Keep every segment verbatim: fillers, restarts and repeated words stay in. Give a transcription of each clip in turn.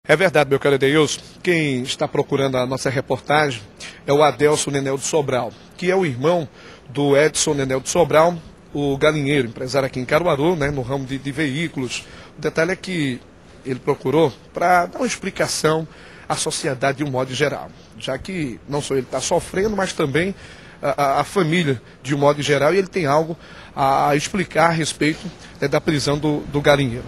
É verdade, meu caro Edeilson. Quem está procurando a nossa reportagem é o Adelso Nenel de Sobral, que é o irmão do Edson Nenel de Sobral, o galinheiro, empresário aqui em Caruaru, né, no ramo de, de veículos. O detalhe é que ele procurou para dar uma explicação à sociedade de um modo geral, já que não só ele está sofrendo, mas também a, a, a família de um modo geral, e ele tem algo a, a explicar a respeito, né, da prisão do, do galinheiro.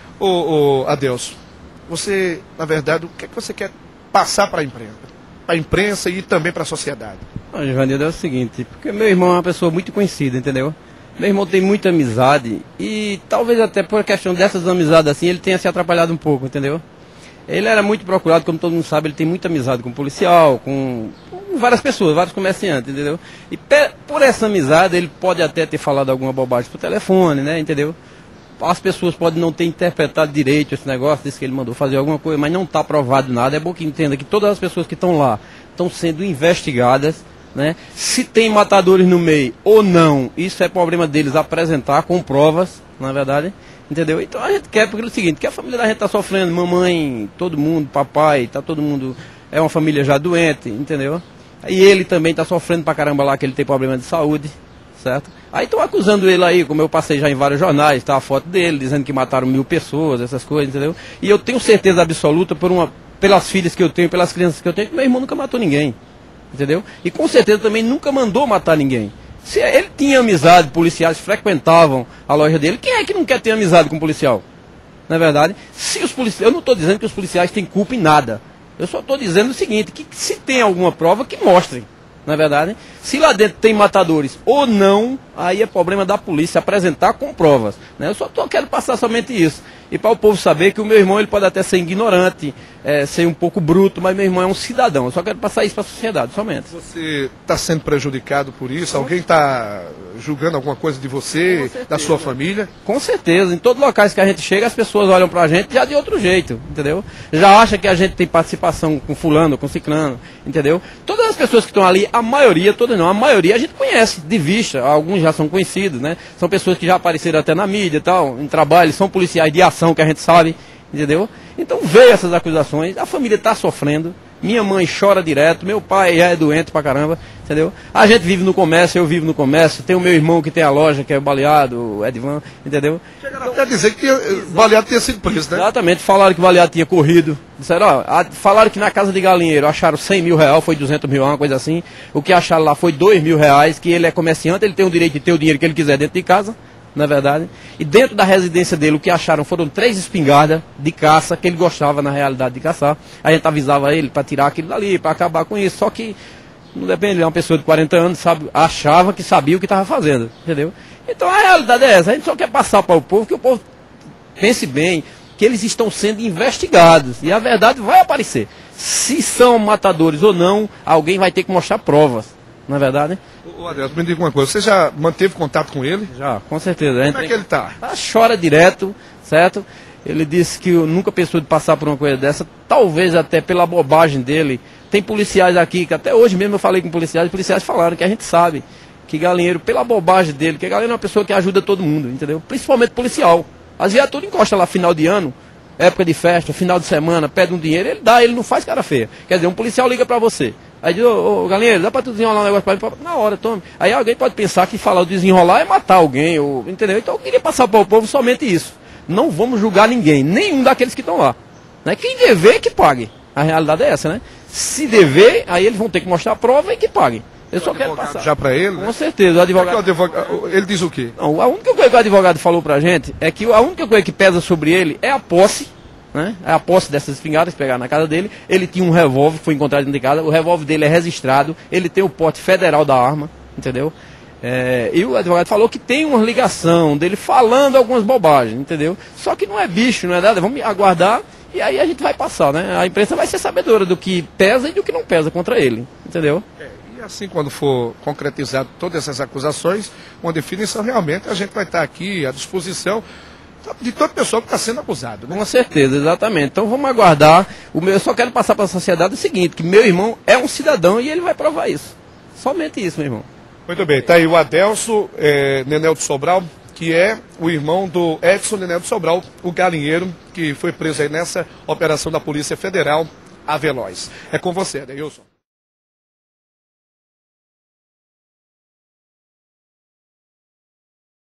Ô, ô Adelso, você, na verdade, o que é que você quer passar para a imprensa? Para a imprensa e também para a sociedade? Não, Givanildo, é o seguinte, porque meu irmão é uma pessoa muito conhecida, entendeu? Meu irmão tem muita amizade e talvez até por questão dessas amizades assim, ele tenha se atrapalhado um pouco, entendeu? Ele era muito procurado, como todo mundo sabe, ele tem muita amizade com policial, com, com várias pessoas, vários comerciantes, entendeu? E pe por essa amizade ele pode até ter falado alguma bobagem por telefone, né, entendeu? As pessoas podem não ter interpretado direito esse negócio, disse que ele mandou fazer alguma coisa, mas não está provado nada. É bom que entenda que todas as pessoas que estão lá estão sendo investigadas, né? Se tem matadores no meio ou não, isso é problema deles apresentar com provas, na verdade, entendeu? Então a gente quer, porque é o seguinte, que a família da gente está sofrendo, mamãe, todo mundo, papai, tá todo mundo, é uma família já doente, entendeu? E ele também está sofrendo pra caramba lá, que ele tem problema de saúde, certo? Aí estão acusando ele aí, como eu passei já em vários jornais, tá a foto dele, dizendo que mataram mil pessoas, essas coisas, entendeu? E eu tenho certeza absoluta, por uma, pelas filhas que eu tenho, pelas crianças que eu tenho, que meu irmão nunca matou ninguém, entendeu? E com certeza também nunca mandou matar ninguém. Se ele tinha amizade, policiais frequentavam a loja dele, quem é que não quer ter amizade com um policial? Não é verdade? Se os policiais, eu não estou dizendo que os policiais têm culpa em nada. Eu só estou dizendo o seguinte, que se tem alguma prova, que mostrem. Na verdade, se lá dentro tem matadores ou não, aí é problema da polícia apresentar com provas, né? Eu só tô, quero passar somente isso. E para o povo saber que o meu irmão ele pode até ser ignorante, é, ser um pouco bruto, mas meu irmão é um cidadão. Eu só quero passar isso para a sociedade, somente. Você está sendo prejudicado por isso? Alguém está julgando alguma coisa de você, da sua família? Com certeza. Em todos os locais que a gente chega, as pessoas olham para a gente já de outro jeito, entendeu? Já acha que a gente tem participação com fulano, com ciclano, entendeu? Todas as pessoas que estão ali, a maioria, todas não, a maioria a gente conhece de vista, alguns já são conhecidos, né? São pessoas que já apareceram até na mídia e tal, em trabalho, são policiais de ação que a gente sabe, entendeu? Então veio essas acusações, a família está sofrendo, minha mãe chora direto, meu pai já é doente pra caramba, entendeu? A gente vive no comércio, eu vivo no comércio, tem o meu irmão que tem a loja, que é o Baleado, o Edvan, entendeu? Chegaram até a dizer que o Baleado tinha sido preso, né? Exatamente, falaram que o Baleado tinha corrido, disseram, ó, a, falaram que na casa de galinheiro acharam cem mil reais, foi duzentos mil, uma coisa assim, o que acharam lá foi dois mil reais, que ele é comerciante, ele tem o direito de ter o dinheiro que ele quiser dentro de casa, na verdade, e dentro da residência dele o que acharam foram três espingardas de caça, que ele gostava na realidade de caçar. A gente avisava ele para tirar aquilo dali, para acabar com isso, só que não depende, ele é uma pessoa de quarenta anos, sabe, achava que sabia o que estava fazendo, entendeu? Então a realidade é essa, a gente só quer passar para o povo, que o povo pense bem, que eles estão sendo investigados, e a verdade vai aparecer. Se são matadores ou não, alguém vai ter que mostrar provas. Na é verdade, né? Ô Adelso, me diga uma coisa, você já manteve contato com ele? Já, com certeza. Como é que ele está? Ah, chora direto, certo? Ele disse que nunca pensou de passar por uma coisa dessa, talvez até pela bobagem dele. Tem policiais aqui, que até hoje mesmo eu falei com policiais, policiais falaram que a gente sabe que galinheiro, pela bobagem dele, que galinheiro é uma pessoa que ajuda todo mundo, entendeu? Principalmente policial. As viaturas encostam lá final de ano, época de festa, final de semana, pede um dinheiro, ele dá, ele não faz cara feia. Quer dizer, um policial liga pra você. Aí diz, ô, ô galinheiro, dá pra tu desenrolar um negócio pra mim? Na hora, tome. Aí alguém pode pensar que falar o desenrolar é matar alguém, ou, entendeu? Então eu queria passar para o povo somente isso. Não vamos julgar ninguém, nenhum daqueles que estão lá. Né? Quem dever, que pague. A realidade é essa, né? Se dever, aí eles vão ter que mostrar a prova e que paguem. Eu só quero passar. Já para ele? Com né? certeza. O advogado... É o advogado... Ele diz o quê? Não, a única coisa que o advogado falou pra gente é que a única coisa que pesa sobre ele é a posse. Né? É a posse dessas espingardas que pegaram na casa dele. Ele tinha um revólver que foi encontrado dentro de casa. O revólver dele é registrado. Ele tem o porte federal da arma, entendeu? É, e o advogado falou que tem uma ligação dele falando algumas bobagens, entendeu? Só que não é bicho, não é nada. Vamos aguardar e aí a gente vai passar, né? A imprensa vai ser sabedora do que pesa e do que não pesa contra ele, entendeu? É, e assim, quando for concretizado todas essas acusações, uma definição, realmente a gente vai estar aqui à disposição de toda pessoa que está sendo acusado, né? Com certeza, exatamente. Então vamos aguardar. O meu, eu só quero passar para a sociedade o seguinte, que meu irmão é um cidadão e ele vai provar isso. Somente isso, meu irmão. Muito bem, está aí o Adelso é, Nenel de Sobral, que é o irmão do Edson Nenel de Sobral, o galinheiro, que foi preso aí nessa operação da Polícia Federal, a Veloz. É com você, Adeilson.